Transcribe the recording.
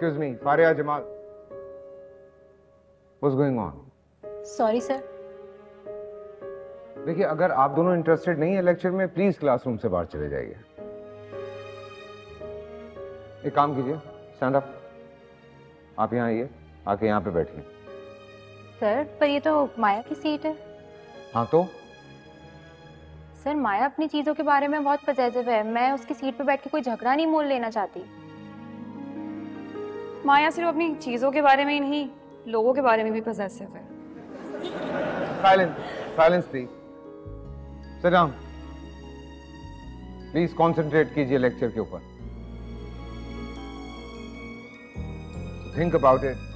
Excuse me, Faria Jamal. What's going on? Sorry sir. देखिए, अगर आप दोनों इंटरेस्टेड नहीं है लेक्चर में, प्लीज क्लासरूम से बाहर चले जाइए। एक काम कीजिए, स्टैंड अप। आप यहाँ आइए, आके यहाँ पे बैठिए। सर पर ये तो माया की सीट है। हाँ तो? सर माया अपनी चीजों के बारे में बहुत पजेसिव है, मैं उसकी सीट पे बैठ के कोई झगड़ा नहीं मोल लेना चाहती। माया सिर्फ अपनी चीजों के बारे में ही नहीं, लोगों के बारे में भी पजेसिव है। Silence please. Sit down. Please concentrate कीजिए लेक्चर के ऊपर। Think about it.